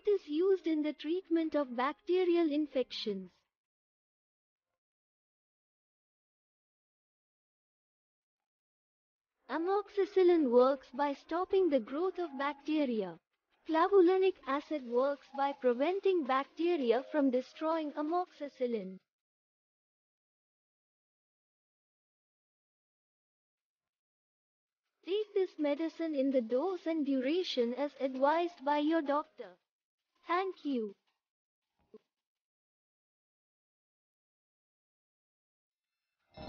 It is used in the treatment of bacterial infections. Amoxicillin works by stopping the growth of bacteria. Clavulanic acid works by preventing bacteria from destroying amoxicillin. Take this medicine in the dose and duration as advised by your doctor. Thank you.